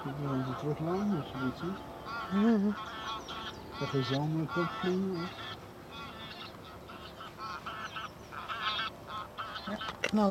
Ik wil ze teruglaten of zoiets, hè? Mhm. Dat je zo'n kop vliegen. Knal